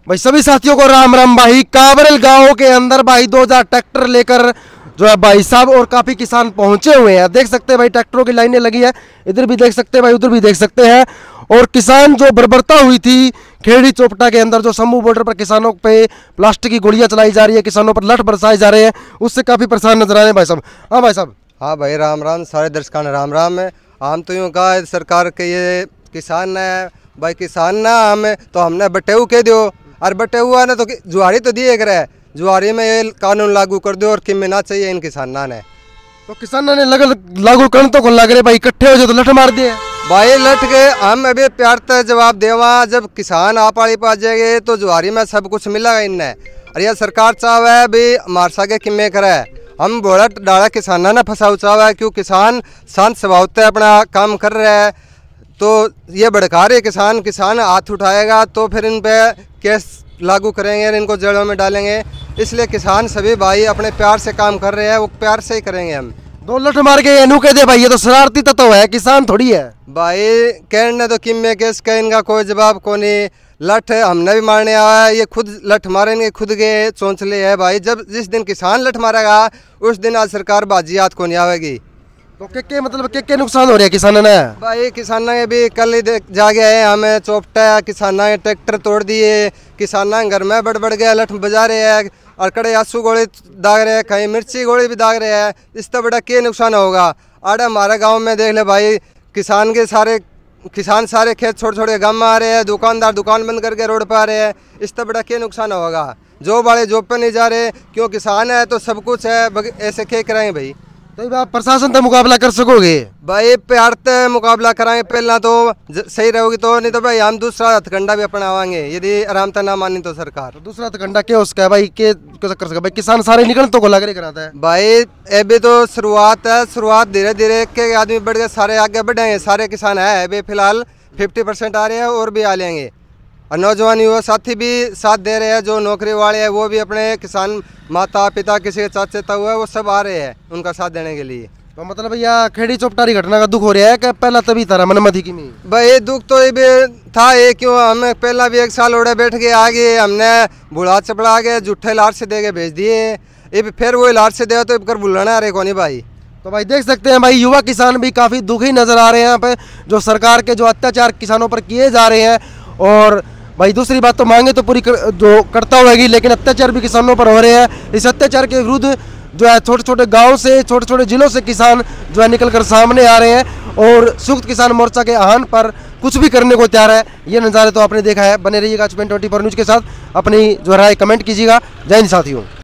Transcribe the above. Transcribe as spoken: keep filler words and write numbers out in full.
भाई सभी साथियों को राम राम। भाई काबरल गांव के अंदर भाई दो हज़ार ट्रैक्टर लेकर जो है भाई साहब और काफी किसान पहुंचे हुए हैं। देख सकते हैं भाई ट्रैक्टरों की लाइनें लगी है, इधर भी देख सकते हैं भाई, उधर भी देख सकते हैं। और किसान जो बर्बरता हुई थी खेड़ी चोपटा के अंदर, जो शंभू बॉर्डर पर किसानों पे प्लास्टिक की गोलियां चलाई जा रही है, किसानों पर लठ बरसाए जा रहे हैं, उससे काफी परेशान नजर आ रहे हैं भाई साहब। हाँ भाई साहब। हाँ भाई राम राम, सारे दर्शकों राम राम है। हम तो यूँ कहा सरकार के ये किसान है भाई, किसान ना हमें तो हमने बटेऊ कह दो, और बटे हुआ ना तो जुआरी तो दिए करे, जुआरी में ये कानून लागू कर दो और किमें ना चाहिए इन किसाना ने। तो किसाना ने लग लागू करने तो को लग रहे भाई, इकट्ठे हो जाए तो लठ मार दिए भाई लट के। हम अभी प्यार तक जवाब देवा, जब किसान आप आड़ी पा जाएंगे तो जुआरी में सब कुछ मिलेगा इनने। और यह सरकार चाह है भी हमारे सागे किमें करे, हम बोला डाला किसाना ने फंसाऊ चाह है, क्यों किसान शांत स्वभाव से अपना काम कर रहे हैं। तो ये भड़का रहे किसान, किसान हाथ उठाएगा तो फिर इन पे केस लागू करेंगे और इनको जेलों में डालेंगे। इसलिए किसान सभी भाई अपने प्यार से काम कर रहे हैं, वो प्यार से ही करेंगे। हम दो लठ मार के एनू कह दे भाई, ये तो शरारती तत्व है, किसान थोड़ी है भाई। कहने तो किम्मे केस का इनका कोई जवाब को नहीं। लठ हमने भी मारने आया है, ये खुद लठ मारेंगे, खुद के चौंचले है भाई। जब जिस दिन किसान लठ मारेगा उस दिन आज सरकार बाजी हाथ को नहीं आवेगी। तो के के मतलब के के नुकसान हो रहा है किसानों ने? भाई किसाना के भी कल ही जा गया है, हमें चौपटा किसाना के ट्रैक्टर तोड़ दिए, किसाना घर में बढ़ बढ़ गया, लठ बजा रहे हैं और कड़े आंसू गोली दाग रहे हैं, कहीं मिर्ची गोली भी दाग रहे हैं। इससे बड़ा क्या नुकसान होगा? आड़े हमारे गांव में देख ले भाई, किसान के सारे किसान सारे खेत छोड़ छोड़ के गाँव में आ रहे हैं, दुकानदार दुकान बंद करके रोड पर आ रहे हैं। इससे बड़ा क्या नुकसान होगा? जॉब वाले जॉब पे नहीं जा रहे, क्यों किसान है तो सब कुछ है, ऐसे क्या कराएंगे भाई? तो आप प्रशासन से मुकाबला कर सकोगे भाई? प्यार से मुकाबला कराएंगे पहला तो सही रहोगी, तो नहीं तो भाई हम दूसरा हथकंडा भी अपनावाएंगे यदि आराम से ना मानी तो सरकार। तो दूसरा हथकंडा क्या उसका है भाई? के कर सके भाई, किसान सारे निकल तो को लग रही कराता है भाई। अभी तो शुरुआत है, शुरुआत धीरे धीरे के आदमी बढ़ गए, सारे आगे बढ़ेंगे, सारे किसान है अभी फिलहाल फिफ्टी परसेंट आ रहे हैं और भी आ लेंगे। और नौजवान युवा साथी भी साथ दे रहे हैं, जो नौकरी वाले हैं वो भी अपने किसान माता पिता किसी के चाचा ताऊ है वो सब आ रहे हैं उनका साथ देने के लिए। तो मतलब भैया खेड़ी चौपटारी घटना का दुख हो रहा है कि पहला तभी था मनमति की? नहीं भाई दुख तो ये भी था, ये क्यों हमें पहला भी एक साल ओढ़े बैठ के आगे हमने बुढ़ा चपड़ा के जूठे लार से दे के भेज दिए, ये फिर वो लार से दे तो कर बुलाना अरे कौन भाई। तो भाई देख सकते हैं भाई, युवा किसान भी काफ़ी दुखी नज़र आ रहे हैं यहाँ पे, जो सरकार के जो अत्याचार किसानों पर किए जा रहे हैं। और भाई दूसरी बात तो मांगे तो पूरी कर, जो करता होगी, लेकिन अत्याचार भी किसानों पर हो रहे हैं। इस अत्याचार के विरुद्ध जो है छोटे छोटे गांव से, छोटे छोटे जिलों से किसान जो है निकल कर सामने आ रहे हैं और संयुक्त किसान मोर्चा के आह्वान पर कुछ भी करने को तैयार है। ये नज़ारे तो आपने देखा है। बने रहिएगा H P N twenty four news के साथ, अपनी जो राय कमेंट कीजिएगा। जय हिंद साथियों।